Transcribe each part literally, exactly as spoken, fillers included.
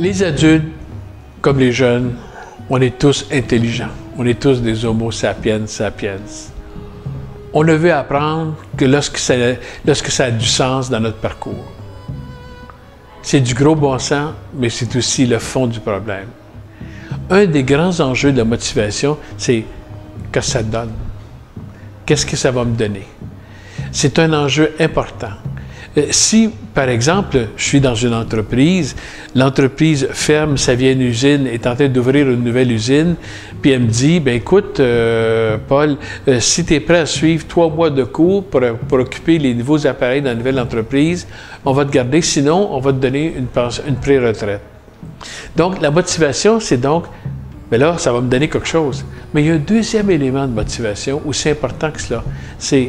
Les adultes, comme les jeunes, on est tous intelligents. On est tous des homo sapiens sapiens. On ne veut apprendre que lorsque ça, lorsque ça a du sens dans notre parcours. C'est du gros bon sens, mais c'est aussi le fond du problème. Un des grands enjeux de la motivation, c'est qu'est-ce que ça donne? Qu'est-ce que ça va me donner? C'est un enjeu important. Si, par exemple, je suis dans une entreprise, l'entreprise ferme sa vieille usine, est en train d'ouvrir une nouvelle usine, puis elle me dit, ben écoute, euh, Paul, euh, si tu es prêt à suivre trois mois de cours pour, pour occuper les nouveaux appareils dans la nouvelle entreprise, on va te garder, sinon on va te donner une, une pré-retraite. Donc, la motivation, c'est donc, mais là, ça va me donner quelque chose. Mais il y a un deuxième élément de motivation aussi important que cela, c'est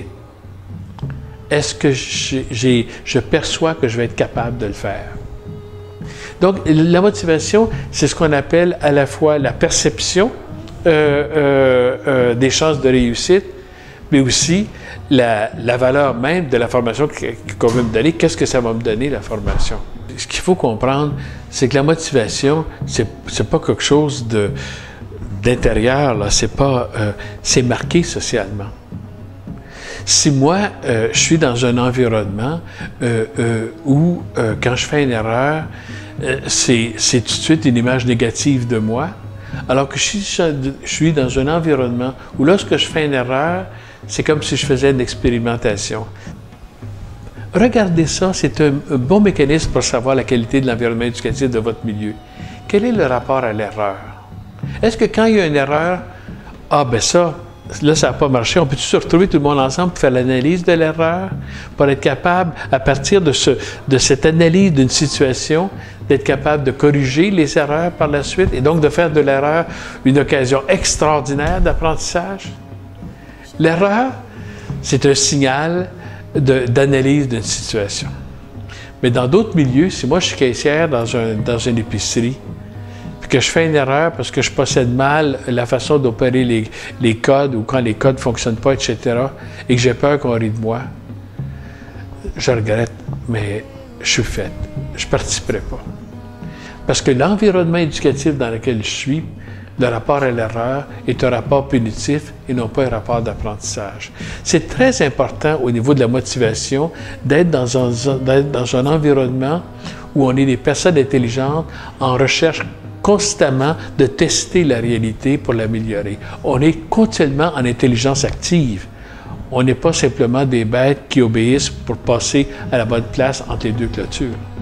est-ce que j'ai, je perçois que je vais être capable de le faire? Donc, la motivation, c'est ce qu'on appelle à la fois la perception euh, euh, euh, des chances de réussite, mais aussi la, la valeur même de la formation qu'on veut me donner. Qu'est-ce que ça va me donner, la formation? Ce qu'il faut comprendre, c'est que la motivation, c'est, c'est pas quelque chose de, d'intérieur, là. C'est pas, euh, c'est marqué socialement. Si moi, euh, je suis dans un environnement euh, euh, où, euh, quand je fais une erreur, euh, c'est, c'est tout de suite une image négative de moi, alors que si je, je suis dans un environnement où lorsque je fais une erreur, c'est comme si je faisais une expérimentation. Regardez ça, c'est un, un bon mécanisme pour savoir la qualité de l'environnement éducatif de votre milieu. Quel est le rapport à l'erreur? Est-ce que quand il y a une erreur, ah ben ça, là, ça n'a pas marché. On peut se retrouver tout le monde ensemble pour faire l'analyse de l'erreur, pour être capable, à partir de, ce, de cette analyse d'une situation, d'être capable de corriger les erreurs par la suite et donc de faire de l'erreur une occasion extraordinaire d'apprentissage? L'erreur, c'est un signal de, d'analyse d'une situation. Mais dans d'autres milieux, si moi je suis caissière dans, un, dans une épicerie, que je fais une erreur parce que je possède mal la façon d'opérer les, les codes ou quand les codes ne fonctionnent pas, et cetera, et que j'ai peur qu'on rie de moi, je regrette, mais je suis faite. Je ne participerai pas. Parce que l'environnement éducatif dans lequel je suis, le rapport à l'erreur est un rapport punitif et non pas un rapport d'apprentissage. C'est très important au niveau de la motivation d'être dans un, d'être dans un environnement où on est des personnes intelligentes en recherche constamment de tester la réalité pour l'améliorer. On est continuellement en intelligence active. On n'est pas simplement des bêtes qui obéissent pour passer à la bonne place entre les deux clôtures.